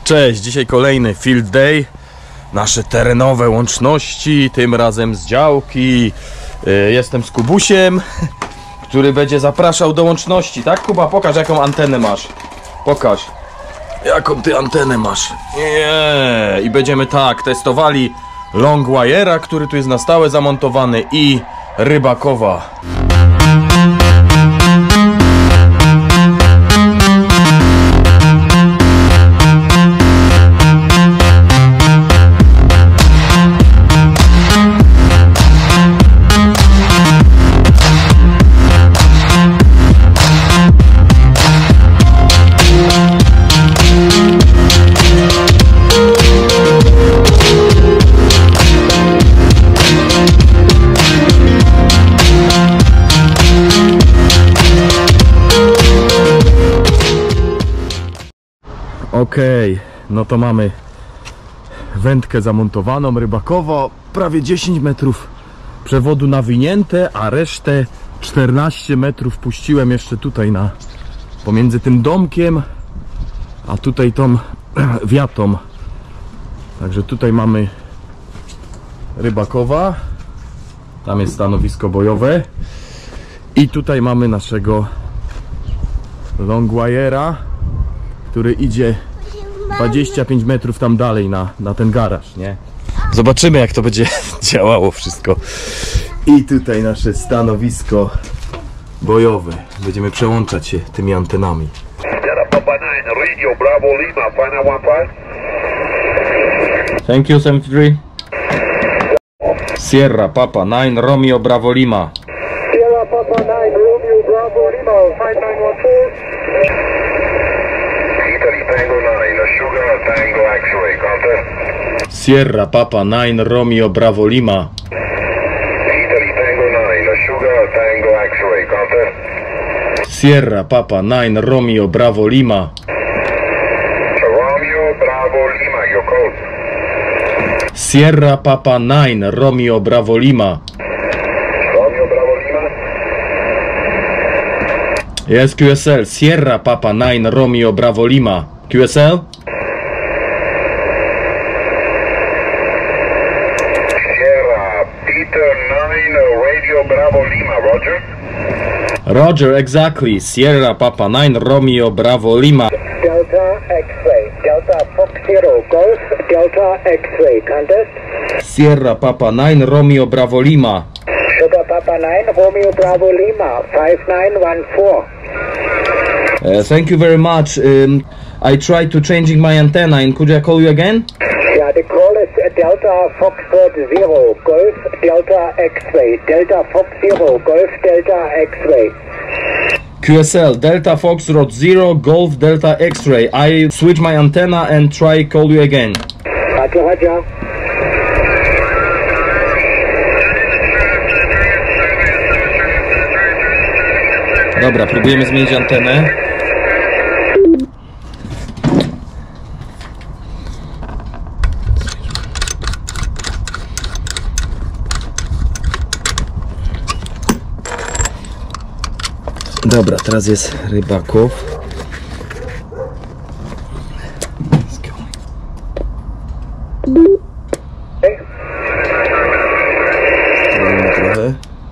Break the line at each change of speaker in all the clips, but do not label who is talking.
Cześć, dzisiaj kolejny field day. Nasze terenowe łączności, tym razem z działki. Jestem z Kubusiem, który będzie zapraszał do łączności. Tak, Kuba? Pokaż, jaką antenę masz. Pokaż, jaką ty antenę masz. I będziemy tak testowali long wire'a, który tu jest na stałe zamontowany, i rybakowa. Okej, no to mamy wędkę zamontowaną, rybakowo, prawie 10 metrów przewodu nawinięte, a resztę 14 metrów puściłem jeszcze tutaj pomiędzy tym domkiem a tutaj tą wiatą. Także tutaj mamy rybakowa, tam jest stanowisko bojowe i tutaj mamy naszego long wire'a, który idzie 25 metrów tam dalej na ten garaż, nie? Zobaczymy, jak to będzie działało wszystko. I tutaj nasze stanowisko bojowe. Będziemy przełączać się tymi antenami. Thank you, 73. Sierra Papa 9 Romeo Bravo Lima.
Sierra Papa 9 Romeo Bravo Lima 5914. Tango 9, Sugar Tango X-ray, contest.
Sierra Papa 9 Romeo Bravo Lima.
Italy Tango 9, Sugar Tango X-ray, contest.
Sierra Papa 9 Romeo Bravo Lima.
Romeo Bravo Lima, your code.
Sierra Papa 9 Romeo Bravo Lima.
Romeo Bravo Lima.
Yes, QSL. Sierra Papa 9 Romeo Bravo Lima. QSL?
Sierra Peter 9 Radio Bravo Lima, Roger.
Roger, exactly. Sierra Papa 9 Romeo Bravo Lima.
Delta X-ray, Delta Fox 0 Golf, Delta X-ray, contest.
Sierra Papa 9 Romeo Bravo Lima.
Sugar Papa 9 Romeo Bravo Lima 5914.
Thank you very much. I tried to changing my antenna, and could I call you again?
Yeah, the call is Delta Foxtrot 0 Golf Delta X-ray, Delta Fox 0 Golf Delta X-ray.
QSL Delta Foxtrot 0 Golf Delta X-ray. I switch my antenna and try call you again.
Roger, roger.
Dobra, próbujemy zmienić antenę. Dobra, teraz jest rybaków. Trochę.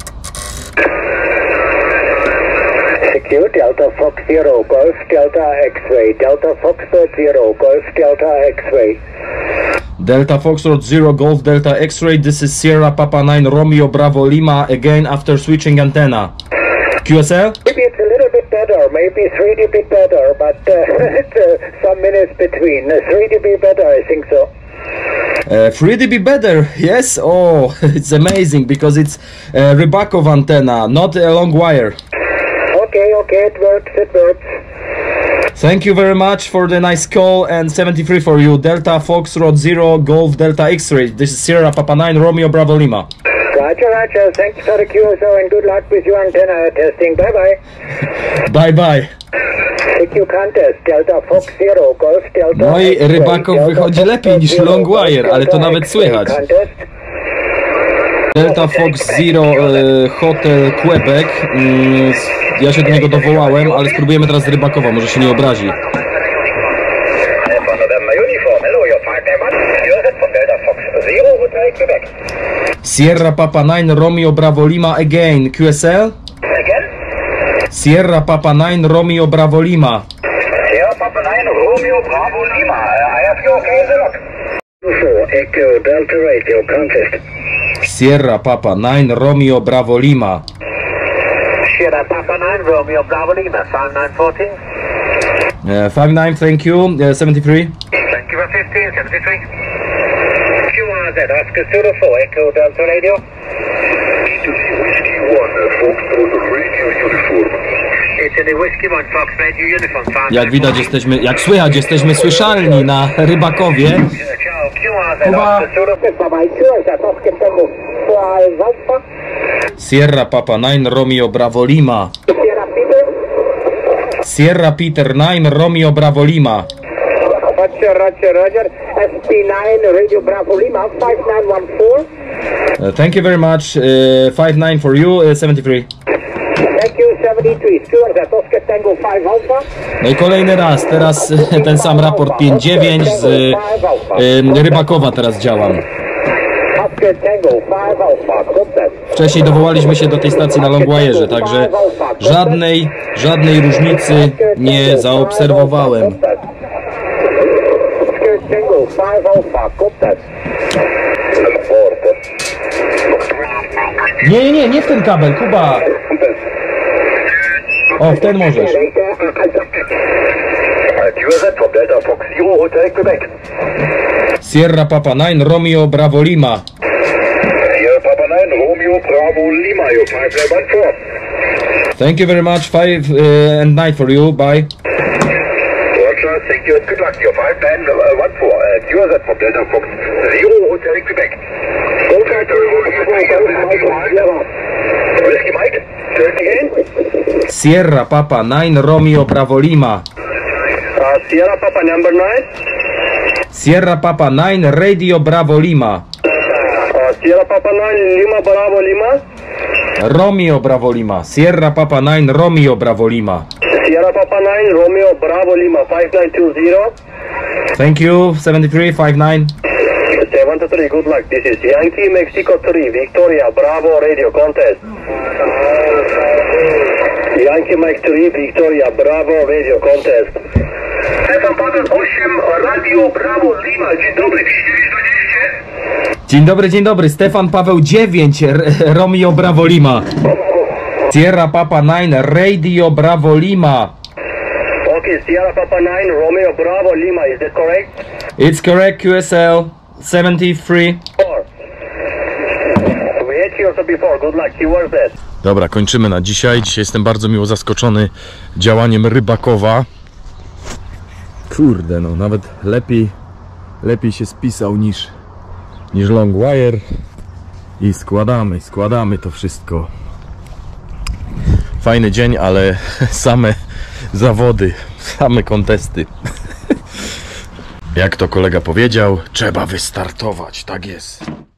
Secure Delta Fox 0 Golf Delta X-ray, Delta Foxtrot 0 Golf Delta X-ray.
Delta Foxtrot 0 Golf Delta X-ray, this is Sierra Papa 9 Romeo Bravo Lima, again after switching antenna. QSL?
Maybe it's a little bit better, maybe 3 dB better, but some minutes between. 3 dB better, I think so.
3 dB better, yes? Oh, it's amazing, because it's Rybakov antenna, not a long wire.
Okay, okay, it works, it works.
Thank you very much for the nice call, and 73 for you. Delta Foxtrot 0 Golf Delta X-ray, this is Sierra Papa 9 Romeo Bravo Lima.
Roger, roger. Thanks for the QSO and good luck with your antenna testing. Bye-bye.
Bye-bye.
CQ contest, Delta Fox 0, Golf Delta.
No i Rybakow wychodzi lepiej niż long wire, ale to nawet słychać. Delta Fox Zero Hotel Quebec. Ja się do niego dowołałem, ale spróbujemy teraz z Rybakowa, może się nie obrazi.
Joseph from Delta Fox 0 Hotel Quebec.
Sierra Papa 9 Romeo Bravo Lima again, QSL.
Again?
Sierra Papa 9 Romeo Bravo Lima.
Sierra Papa 9 Romeo Bravo Lima. I have you okay in the lock. 4 Echo Delta Radio contest.
Sierra Papa 9 Romeo Bravo Lima.
Sierra Papa 9 Romeo Bravo Lima. 5914.
59, thank you. 73.
Thank you for 1573. QRZ Oscar 204 Echo Delta Radio. Whiskey 1 Foxtrot Radio Uniform. It's in the Whiskey 1 Fox Radio Uniform.
Jak widać jesteśmy, jak słychać, jesteśmy słyszalni na Rybakowie. Kuba. Sierra Papa 9 Romeo Bravo Lima. Sierra Peter 9 Romeo Bravo Lima.
Roger. SP9 Radio Bravo Lima 5914.
Thank you very much. 59 for you. 73.
Thank you 73. Stuart Oscar Tango 5 Alpha.
No i kolejny raz, teraz ten sam raport 5-9 z Rybakowa teraz działam.
Oscar Tango 5 Alpha.
Wcześniej dowołaliśmy się do tej stacji na Longwire'ze, także żadnej różnicy nie zaobserwowałem.
Tango 5 Alpha.
Nie w ten kabel, Kuba. O, w ten możesz. Sierra Papa 9 Romeo Bravo Lima.
Sierra Papa 9 Romeo Bravo Lima. 5914.
Thank you very much. 5 and 9 for you. Bye.
Thank you and good luck. You're 5914. QRZ from Delta Fox 0 Hotel Quebec. Whiskey Mike, turn again.
Sierra Papa 9 Romeo Bravo Lima.
Sierra Papa number 9.
Sierra Papa 9 Radio Bravo Lima.
Sierra Papa 9 Lima Bravo Lima.
Romeo Bravo Lima. Sierra Papa 9 Romeo Bravo Lima.
Sierra Papa 9 Romeo Bravo Lima 5920.
Thank you. 73 59.
73, good luck. This is Yankee Mexico 3 Victoria Bravo Radio contest. Yankee Mike 3 Victoria Bravo Radio contest. Stefan Paweł 8 Radio Bravo Lima. Dzień dobry, 420.
Dzień dobry. Stefan Paweł 9 Romeo Bravo Lima. Sierra Papa 9 Radio Bravo Lima.
Okay, Sierra Papa 9 Romeo Bravo Lima, is that correct?
It's correct, QSL 73.
We had you also before, good luck, you were that.
Dobra, kończymy na dzisiaj. Dzisiaj jestem bardzo miło zaskoczony działaniem Rybakowa. Kurde, no nawet lepiej się spisał niż Longwire. I składamy to wszystko. Fajny dzień, ale same zawody, same kontesty. Jak to kolega powiedział, trzeba wystartować, tak jest.